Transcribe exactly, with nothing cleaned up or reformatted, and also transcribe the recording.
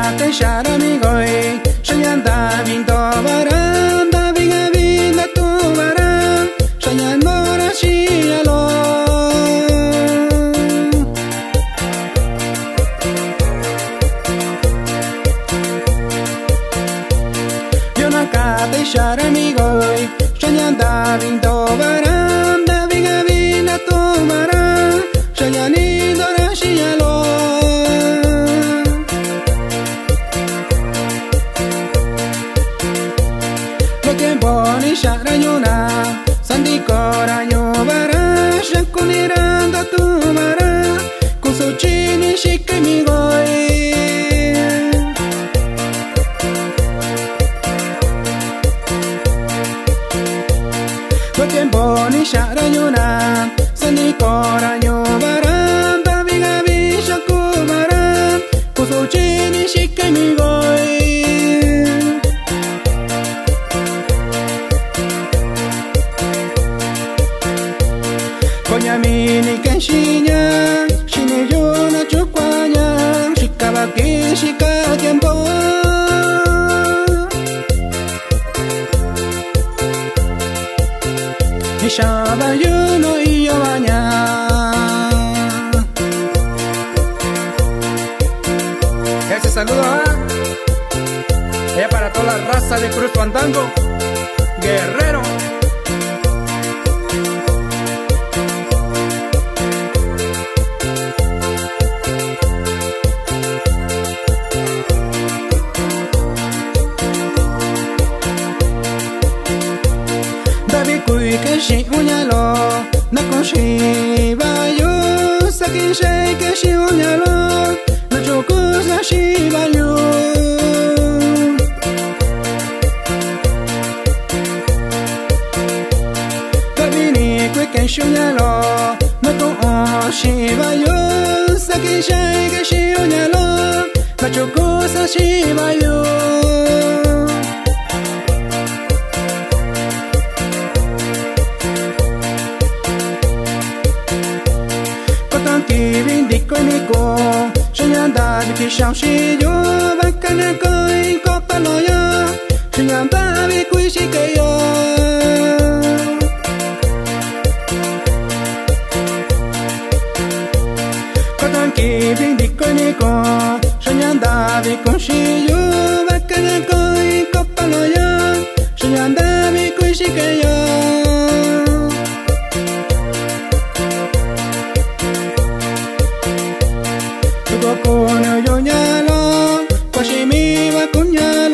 te shara mi goi shanyanda vinto baranda vinga vinda tu baran shanyandora shialo yo naka te shara mi goi shanyanda vinto baranda vinga vinda tu baran shanyandora shialo Boni sharanyuna sandi koranyo bara shakuniranda tu bara kusuchini shikimi goi Loken boni sharanyuna sandi koranyo bara daviga vishaku bara kusuchini shikimi goi Mini Kenshinya, Shineyona Chukwanya, Shikabaki, Shikakempo. Nishaba Yuno Iyobaña. Ese saludo a ella para toda la raza de Cruz Fandango, Guerrero. Kui ke shi unyalo na koshi ba yo sakin shei ke shi unyalo na choku sa shi ba yo Tabini kui ke shi unyalo na to shi ba yo sakin shei ke shi unyalo na choku sa shi ba yo Vindiko niko Shinyanda viki shamshi yo Vakana koi kopalo yo Shinyanda vikui shike yo Kotanki vindiko niko Shinyanda vikushi yo Vakana koi kopalo yo Shinyanda vikui shike yo Kono yo nyalo, kwashimi wa kunya